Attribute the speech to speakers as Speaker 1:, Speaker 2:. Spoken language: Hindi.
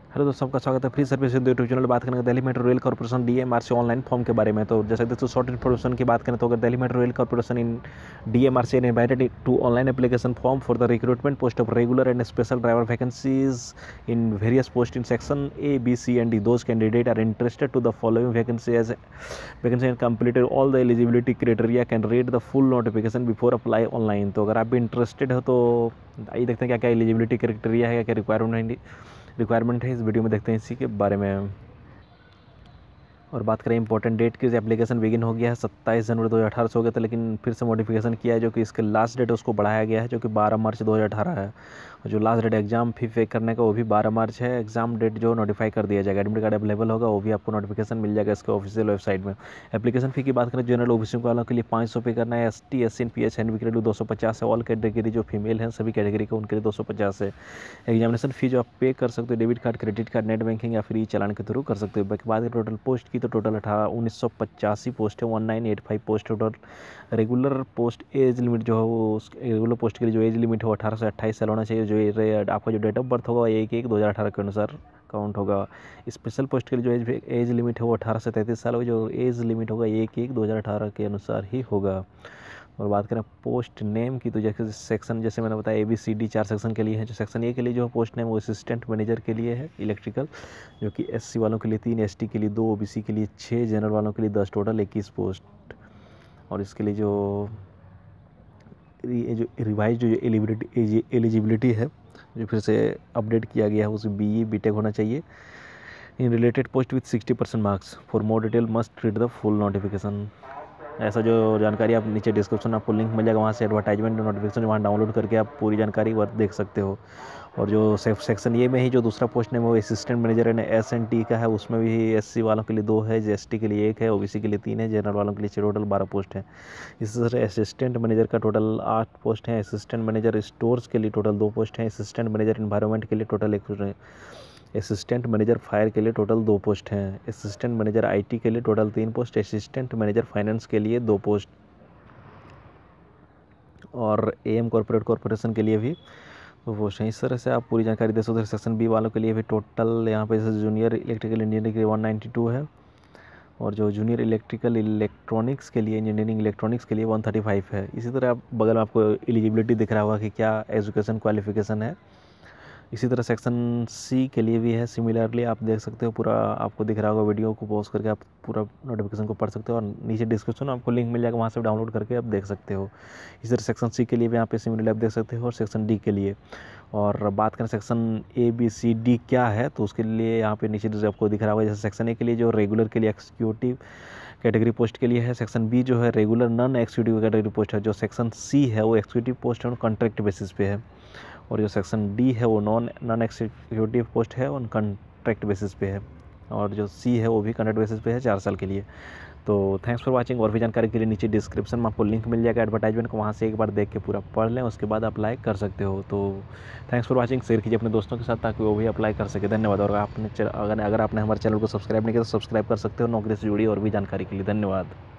Speaker 1: हेलो दोस्तों, आपका स्वागत है फ्री सर्विस यूट्यूब चैनल। बात करेंगे Delhi metro rail corporation DMRC online form के बारे में। तो जैसे दोस्तों शॉर्ट इन्फॉर्मेशन की बात करें तो अगर Delhi metro rail corporation in DMRC invited to online application form for the recruitment post of regular and special driver vacancies in various post in section A B C and D. Those candidate are interested to the following vacancy and completed all the eligibility criteria can read the full notification before apply online. तो अगर आप भी इंटरेस्टेड हो तो आइए देखते हैं क्या क्या एलिजिबिलिटी क्राइटेरिया है, क्या रिक्वायरमेंट है। इस वीडियो में देखते हैं इसी के बारे में। और बात करें इंपॉर्टेंट डेट की, एप्लीकेशन बिगिन हो गया है 27 जनवरी 2018 से हो गया था, लेकिन फिर से मॉडिफिकेशन किया है जो कि इसके लास्ट डेट उसको बढ़ाया गया है जो कि 12 मार्च 2018 है। और जो लास्ट डेट एग्जाम फी पे करने का वो भी 12 मार्च है। एग्जाम डेट जो नोटिफाई कर दिया जाएगा, एडमिट कार्ड अवेलेबल होगा, वो भी आपको नोटिफिकेशन मिल जाएगा इसके ऑफिशियल वेबसाइट में। एप्लीकेशन फी की बात करें जनरल ओबीसी वालों के लिए 500 पे करना है, ST SC PH एंड के लिए 250 है। ऑल कैटेगरी जो फीमेल हैं सभी कैटेगरी का उनके लिए 250 है। एग्जामिनेशन फी जो आप पे कर सकते हो debit card, credit card, net banking या फ्री चालान के थ्रू कर सकते हो। बाकी बात टोटल पोस्ट की तो टोटल 1985 पोस्ट है, 1985 post total. Regular post age limit जो है वो रेगुलर पोस्ट के लिए जो एज लिमिट है वो 18 से 28 साल होना चाहिए। जो आपका जो डेट ऑफ बर्थ होगा 1/1/2018 के अनुसार काउंट होगा। स्पेशल पोस्ट के लिए जो एज लिमिट है वो 18 से 33 साल होगा। जो एज लिमिट होगा 1/1/2018 के अनुसार ही होगा। और बात करें पोस्ट नेम की तो जैसे सेक्शन जैसे मैंने बताया ABCD 4 सेक्शन के लिए है। जो सेक्शन ए के लिए जो पोस्ट नेम वो असिस्टेंट मैनेजर के लिए है इलेक्ट्रिकल, जो कि SC वालों के लिए 3, ST के लिए 2, OBC के लिए 6, जनरल वालों के लिए 10, टोटल 21 पोस्ट। और इसके लिए जो रिवाइज जो एलिजिबिलिटी है जो फिर से अपडेट किया गया है उसे BE BTech होना चाहिए in related post with 60% marks. For more detail must read the full notification. ऐसा जो जानकारी आप नीचे डिस्क्रिप्शन आपको लिंक मिल जाएगा, वहाँ से एडवर्टाइजमेंट नोटिफिकेशन वहाँ डाउनलोड करके आप पूरी जानकारी वर्क देख सकते हो। और जो सेक्शन ये में ही जो दूसरा पोस्ट है वो असिस्टेंट मैनेजर एंड SNT का है, उसमें भी SC वालों के लिए 2 है, ST के लिए 1 है, OBC के लिए 3 है, जनरल वालों के लिए टोटल 12 पोस्ट है। इसी तरह असिस्टेंट मैनेजर का टोटल 8 पोस्ट हैं। असिस्टेंट मैनेजर स्टोर्स के लिए टोटल 2 पोस्ट हैं। असिस्टेंट मैनेजर इन्वायरमेंट के लिए टोटल 1 पोस्ट है। असिस्टेंट मैनेजर फायर के लिए टोटल 2 पोस्ट हैं। असिस्टेंट मैनेजर IT के लिए total 3 post. Assistant manager finance के लिए 2 पोस्ट और AM कॉर्पोरेशन के लिए भी 2 पोस्ट हैं। इस तरह से आप पूरी जानकारी दे सकते हो। सेक्शन B वालों के लिए भी टोटल यहाँ पे जैसे जूनियर इलेक्ट्रिकल इंजीनियरिंग के लिए 192 है, और जो जूनियर इलेक्ट्रिकल इलेक्ट्रॉनिक्स के लिए इंजीनियरिंग इलेक्ट्रॉनिक्स के लिए 135 है। इसी तरह आप बगल में आपको एलिजिबिलिटी दिख रहा होगा कि क्या एजुकेशन क्वालिफिकेशन है। इसी तरह सेक्शन C के लिए भी है, सिमिलरली आप देख सकते हो, पूरा आपको दिख रहा होगा। वीडियो को पॉज करके आप पूरा नोटिफिकेशन को पढ़ सकते हो और नीचे डिस्क्रिप्शन में आपको लिंक मिल जाएगा, वहाँ से डाउनलोड करके आप देख सकते हो। इसी तरह सेक्शन C के लिए भी यहाँ पे सिमिलरली आप देख सकते हो, और सेक्शन D के लिए। और बात करें सेक्शन ABCD क्या है तो उसके लिए यहाँ पे नीचे जो आपको दिख रहा होगा, जैसे सेक्शन A के लिए जो रेगुलर के लिए एग्जीक्यूटिव कैटेगरी पोस्ट के लिए है। सेक्शन B जो है regular non executive category post है। जो सेक्शन C है वो एग्जीक्यूटिव पोस्ट है, कॉन्ट्रैक्ट बेसिस पे है। और जो सेक्शन D है वो नॉन एग्जीक्यूटिव पोस्ट है, ऑन कॉन्ट्रैक्ट बेसिस पे है। और जो C है वो भी कॉन्ट्रैक्ट बेसिस पे है 4 साल के लिए। तो थैंक्स फॉर वाचिंग। और भी जानकारी के लिए नीचे डिस्क्रिप्शन में आपको लिंक मिल जाएगा एडवर्टाइजमेंट को, वहाँ से एक बार देख के पूरा पढ़ लें, उसके बाद अप्लाई कर सकते हो। तो थैंक्स फॉर वाचिंग। शेयर कीजिए अपने दोस्तों के साथ ताकि वो भी अप्लाई कर सके। धन्यवाद। और अगर आपने हमारे चैनल को सब्सक्राइब नहीं किया तो सब्सक्राइब कर सकते हो नौकरी से जुड़ी और भी जानकारी के लिए। धन्यवाद।